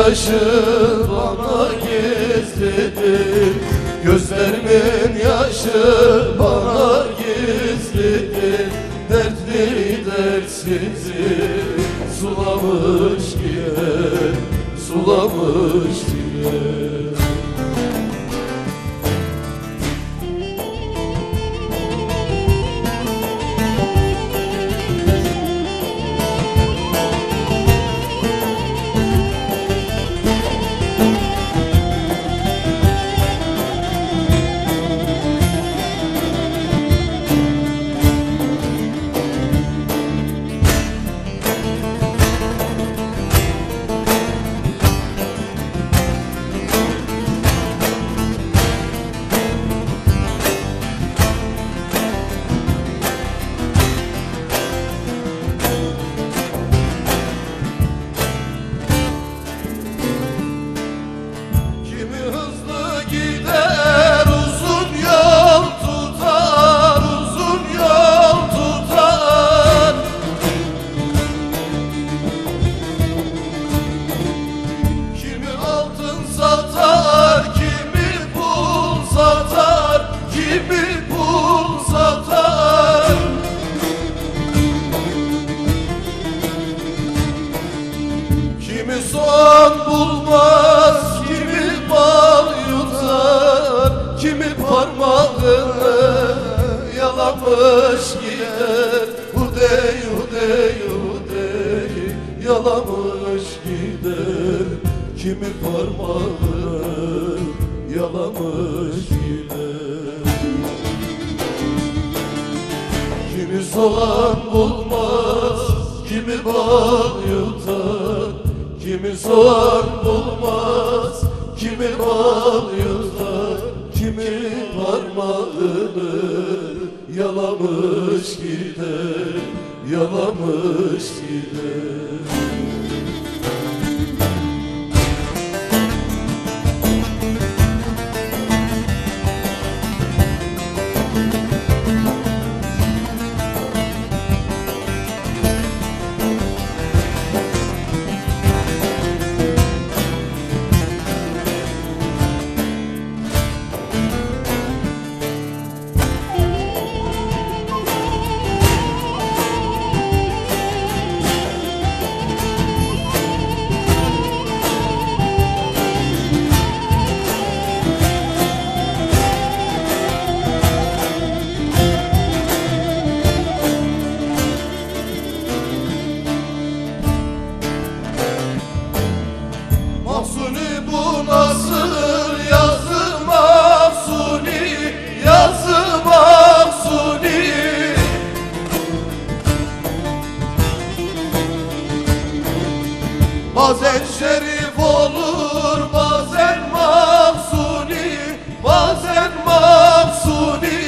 yaşı bana gizlidir, gözlerimin yaşı bana gizlidir. Dertli dertsizi sulamış gider, sulamış gider. Kimi soğan bulmaz, kimi bal yutar, kimi parmağını yalamış gider. Hudey, hudey, hudey, yalamış gider. Kimi parmağını yalamış gider. Kimi soğan bulmaz, kimi bal yutar, kimi soğan bulmaz, kimi bal yutar, kimi parmağını yalamış gider, yalamış gider. Mahsuni bu nasıl yazı, Mahsuni yazı, Mahsuni. Bazen şerif olur, bazen Mahsuni, bazen Mahsuni.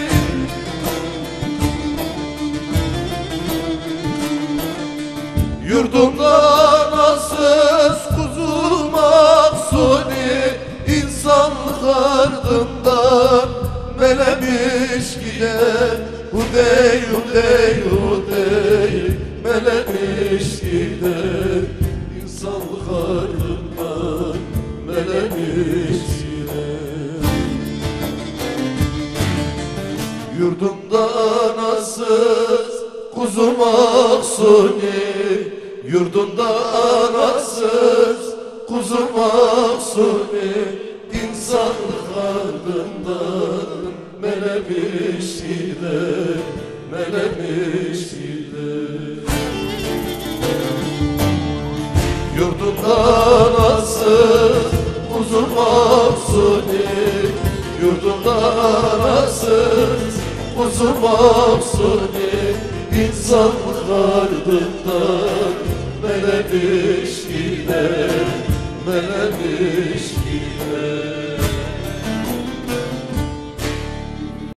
Yurdumda anasız kuzu Mahsuni, insanlık ardından melemiş gider. Hudey, hudey, hudey, melemiş gider. İnsanlık ardından melemiş gider. Yurdumda anasız kuzu Mahsuni, yurdunda anasız kuzu Mahsuni. İnsanlık ardından melemiş gider, melemiş gider. Yurdunda anasız kuzu Mahsuni, yurdunda anasız kuzu Mahsuni. İnsanlık ardından melemiş gider, melemiş